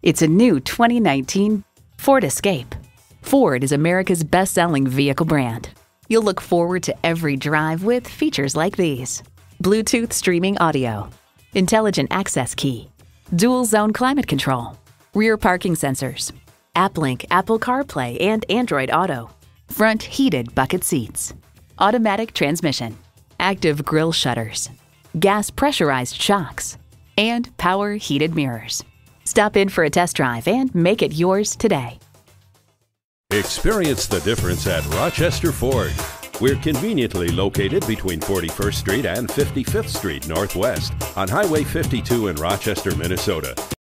It's a new 2019 Ford Escape. Ford is America's best-selling vehicle brand. You'll look forward to every drive with features like these: Bluetooth streaming audio, intelligent access key, dual zone climate control, rear parking sensors, AppLink Apple CarPlay and Android Auto, front heated bucket seats, automatic transmission, active grille shutters, gas pressurized shocks, and power heated mirrors. Stop in for a test drive and make it yours today. Experience the difference at Rochester Ford. We're conveniently located between 41st Street and 55th Street Northwest on Highway 52 in Rochester, Minnesota.